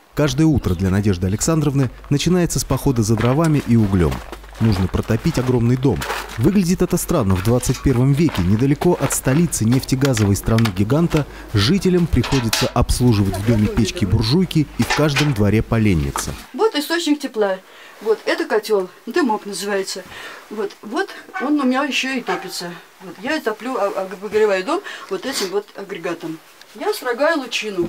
Каждое утро для Надежды Александровны начинается с похода за дровами и углем. Нужно протопить огромный дом. Выглядит это странно в 21 веке. Недалеко от столицы нефтегазовой страны-гиганта жителям приходится обслуживать в доме печки-буржуйки и в каждом дворе поленница. Вот источник тепла. Вот это котел, дымок называется. Вот он у меня еще и топится. Вот, я топлю, обогреваю дом вот этим вот агрегатом. Я строгаю лучину.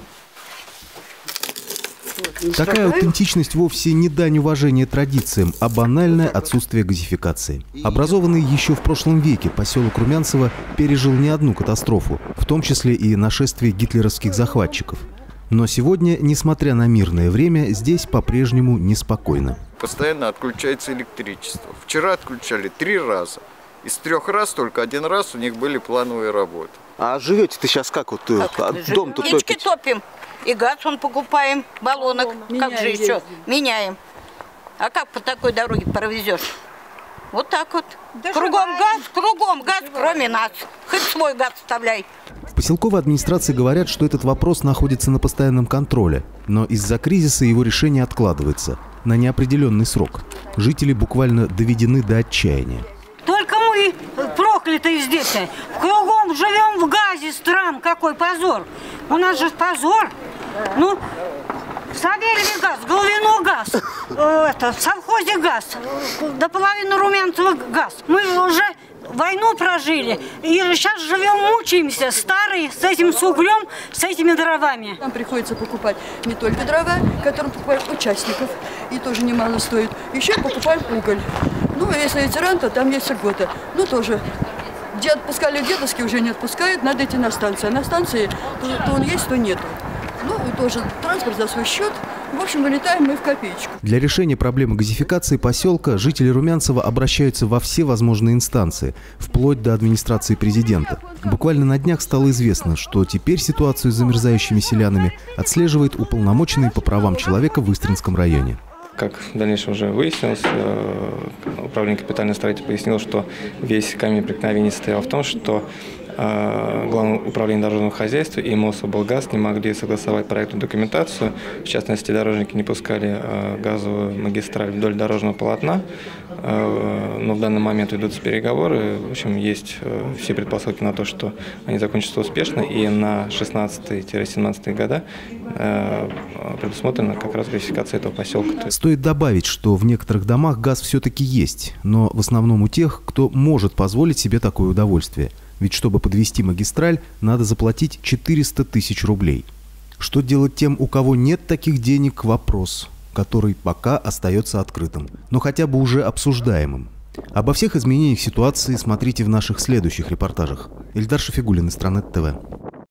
Такая аутентичность вовсе не дань уважения традициям, а банальное отсутствие газификации. Образованный еще в прошлом веке поселок Румянцево пережил не одну катастрофу, в том числе и нашествие гитлеровских захватчиков. Но сегодня, несмотря на мирное время, здесь по-прежнему неспокойно. Постоянно отключается электричество. Вчера отключали 3 раза. Из 3 раз только 1 раз у них были плановые работы. А живете-то сейчас как? Вот дом-то топите? Печки топим. И газ он покупаем, баллонок. Как же еще? Меняем. А как по такой дороге провезешь? Вот так вот. Кругом газ, кроме нас. Хоть свой газ вставляй. В поселковой администрации говорят, что этот вопрос находится на постоянном контроле. Но из-за кризиса его решение откладывается на неопределенный срок. Жители буквально доведены до отчаяния. Только мы проклятые здесь. Кругом живем в газе, стран, какой позор. У нас же позор. Ну, в Савельеве газ, Головино газ, в совхозе газ, до половины Румянцева газ. Мы уже войну прожили и сейчас живем, мучаемся, старые, с этим с углем, с этими дровами. Нам приходится покупать не только дрова, которые покупают участников, и тоже немало стоит, еще покупаем уголь. Ну, если ветеран, то там есть льгота. Ну, тоже. Где отпускали дедовские, уже не отпускают, надо идти на станцию. А на станции то он есть, то нету. Ну, тоже транспорт за свой счет. В общем, вылетаем мы в копеечку. Для решения проблемы газификации поселка жители Румянцева обращаются во все возможные инстанции, вплоть до администрации президента. Буквально на днях стало известно, что теперь ситуацию с замерзающими селянами отслеживает уполномоченный по правам человека в Истринском районе. Как в дальнейшем уже выяснилось, управление капитального строительства пояснило, что весь камень преткновения состоял в том, что Главное управление дорожного хозяйства и Мособлгаз не могли согласовать проектную документацию. В частности, дорожники не пускали газовую магистраль вдоль дорожного полотна. Но в данный момент ведутся переговоры. В общем, есть все предпосылки на то, что они закончатся успешно. И на 16-17 года предусмотрена как раз газификация этого поселка. Стоит добавить, что в некоторых домах газ все-таки есть, но в основном у тех, кто может позволить себе такое удовольствие. Ведь чтобы подвести магистраль, надо заплатить 400 тысяч рублей. Что делать тем, у кого нет таких денег – вопрос, который пока остается открытым, но хотя бы уже обсуждаемым. Обо всех изменениях ситуации смотрите в наших следующих репортажах. Эльдар Шафигуллин, Истранет ТВ.